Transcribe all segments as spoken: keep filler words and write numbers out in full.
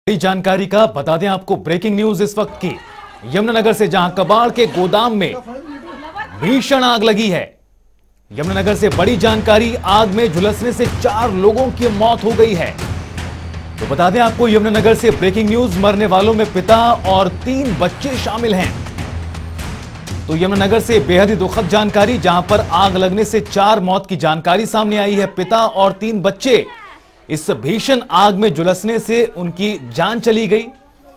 बड़ी जानकारी का बता दें आपको ब्रेकिंग न्यूज इस वक्त की। यमुनानगर से जहां कबाड़ के गोदाम में भीषण आग लगी है। यमुनानगर से बड़ी जानकारी, आग में झुलसने से चार लोगों की मौत हो गई है। तो बता दें आपको यमुनानगर से ब्रेकिंग न्यूज, मरने वालों में पिता और तीन बच्चे शामिल हैं। तो यमुनानगर से बेहद ही दुखद जानकारी, जहां पर आग लगने से चार मौत की जानकारी सामने आई है। पिता और तीन बच्चे इस भीषण आग में झुलसने से उनकी जान चली गई।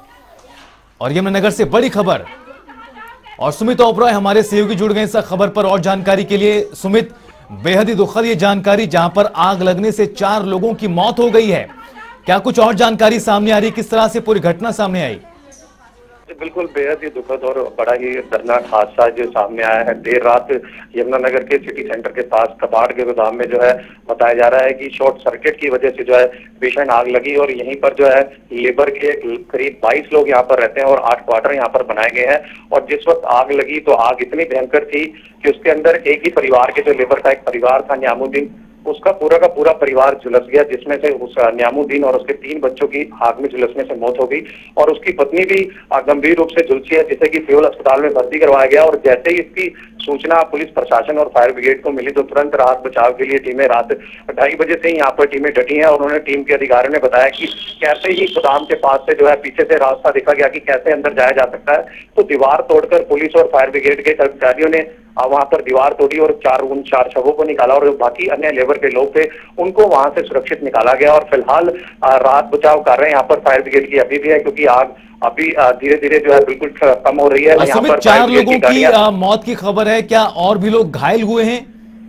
और यमुनानगर से बड़ी खबर, और सुमित ओबरॉय हमारे सहयोगी जुड़ गए इस खबर पर और जानकारी के लिए। सुमित, बेहद ही दुखद ये जानकारी, जहां पर आग लगने से चार लोगों की मौत हो गई है, क्या कुछ और जानकारी सामने आ रही, किस तरह से पूरी घटना सामने आई? बिल्कुल बेहद ही दुखद और बड़ा ही दर्दनाक हादसा जो सामने आया है। देर रात यमुनानगर के सिटी सेंटर के पास कबाड़ के गोदाम में जो है बताया जा रहा है कि शॉर्ट सर्किट की वजह से जो है भीषण आग लगी और यहीं पर जो है लेबर के करीब बाईस लोग यहाँ पर रहते हैं और आठ क्वार्टर यहाँ पर बनाए गए हैं। और जिस वक्त आग लगी तो आग इतनी भयंकर थी कि उसके अंदर एक ही परिवार के, जो लेबर का एक परिवार था न्यामुद्दीन, उसका पूरा का पूरा परिवार झुलस गया, जिसमें से उस न्यामुद्दीन और उसके तीन बच्चों की आग में झुलसने से मौत हो गई। और उसकी पत्नी भी गंभीर रूप से झुलसी है, जिसे कि सिविल अस्पताल में भर्ती करवाया गया। और जैसे ही इसकी सूचना पुलिस प्रशासन और फायर ब्रिगेड को मिली तो तुरंत राहत बचाव के लिए टीमें रात ढाई बजे से ही यहाँ पर टीमें डटी हैं। और उन्होंने टीम के अधिकारियों ने बताया कि कैसे ही गोदाम के पास से जो है पीछे से रास्ता देखा गया कि कैसे अंदर जाया जा सकता है, तो दीवार तोड़कर पुलिस और फायर ब्रिगेड के कर्मचारियों ने वहां पर दीवार तोड़ी और चार उन चार शवों को निकाला और जो बाकी अन्य लेबर के लोग थे उनको वहां से सुरक्षित निकाला गया। और फिलहाल राहत बचाव कार्य यहाँ पर फायर ब्रिगेड की अभी भी है, क्योंकि आग अभी धीरे धीरे जो है बिल्कुल कम हो रही है। यहाँ पर चार लोगों की मौत की खबर है, क्या और भी लोग घायल हुए हैं?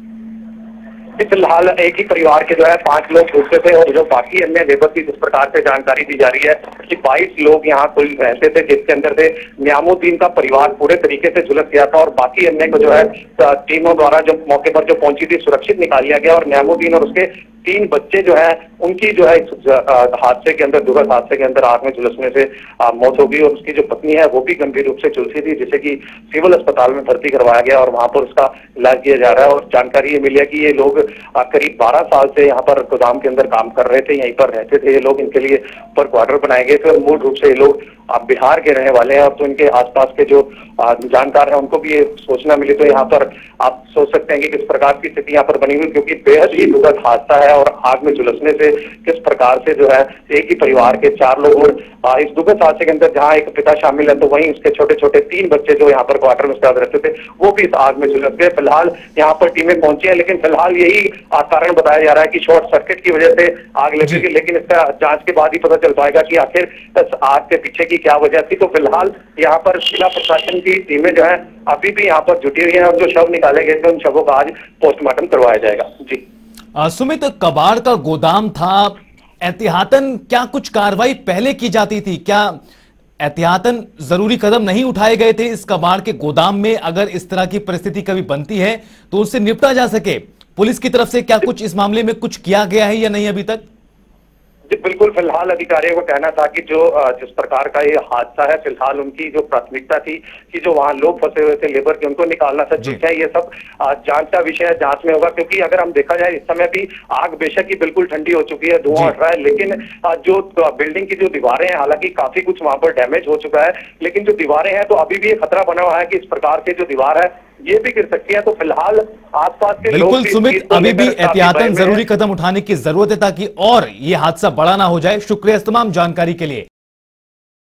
फिलहाल एक ही परिवार के जो है पांच लोग झुलसे थे और जो बाकी अन्य लेबर की जिस प्रकार से जानकारी दी जा रही है कि बाईस लोग यहाँ कुल रहते थे, जिसके अंदर से न्यामुद्दीन का परिवार पूरे तरीके से झुलस गया था और बाकी अन्य को जो है टीमों द्वारा जो मौके पर जो पहुंची थी सुरक्षित निकाल लिया गया। और न्यामुद्दीन और उसके तीन बच्चे जो है उनकी जो है हादसे के अंदर, दुखद हादसे के अंदर आग में झुलसने से मौत हो गई। और उसकी जो पत्नी है वो भी गंभीर रूप से झुलसी थी, जिसे कि सिविल अस्पताल में भर्ती करवाया गया और वहां पर उसका इलाज किया जा रहा है। और जानकारी ये मिली है कि ये लोग करीब बारह साल से यहाँ पर गोदाम के अंदर काम कर रहे थे, यहीं पर रहते थे ये लोग। इनके लिए ऊपर क्वार्टर बनाए गए थे और मूल रूप से ये लोग आप बिहार के रहने वाले हैं। और तो इनके आसपास के जो जानकार हैं उनको भी ये सूचना मिली, तो यहाँ पर आप सोच सकते हैं कि किस प्रकार की स्थिति यहाँ पर बनी हुई, क्योंकि बेहद ही दुखद हादसा है। और आग में झुलसने से किस प्रकार से जो है एक ही परिवार के चार लोग, और इस दुखद हादसे के अंदर जहाँ एक पिता शामिल है तो वहीं उसके छोटे छोटे तीन बच्चे जो यहाँ पर क्वार्टर में साथ रहते थे वो भी इस आग में झुलस गए। फिलहाल यहाँ पर टीमें पहुंची है, लेकिन फिलहाल यही कारण बताया जा रहा है कि शॉर्ट सर्किट की वजह से आग लगी, लेकिन इसका जांच के बाद ही पता चल पाएगा कि आखिर इस आग के पीछे की क्या वजह थी। तो फिलहाल यहाँ पर जिला प्रशासन की टीमें जो है अभी भी यहाँ पर जुटी हुई है और जो शव निकाले गए थे उन शवों का आज पोस्टमार्टम करवाया जाएगा। जी सुमित, कबाड़ का गोदाम था, एहतियातन क्या कुछ कार्रवाई पहले की जाती थी? क्या एहतियातन जरूरी कदम नहीं उठाए गए थे इस कबाड़ के गोदाम में? अगर इस तरह की परिस्थिति कभी बनती है तो उससे निपटा जा सके, पुलिस की तरफ से क्या कुछ इस मामले में कुछ किया गया है या नहीं अभी तक? जी बिल्कुल, फिलहाल अधिकारियों को कहना था कि जो जिस प्रकार का ये हादसा है, फिलहाल उनकी जो प्राथमिकता थी कि जो वहां लोग फंसे हुए थे लेबर के, उनको निकालना था। ठीक है, ये सब जांच का विषय है, जांच में होगा। क्योंकि अगर हम देखा जाए इस समय भी आग बेशक ही बिल्कुल ठंडी हो चुकी है, धुआं उठ रहा है, लेकिन जो बिल्डिंग की जो दीवारें हैं, हालांकि काफी कुछ वहां पर डैमेज हो चुका है, लेकिन जो दीवारें हैं तो अभी भी ये खतरा बना हुआ है कि इस प्रकार से जो दीवार है ये भी गिर सकती है। तो फिलहाल आसपास के लोग बिल्कुल सुमित, अभी भी एहतियातन जरूरी कदम उठाने की जरूरत है ताकि और ये हादसा बड़ा ना हो जाए। शुक्रिया इस तमाम जानकारी के लिए।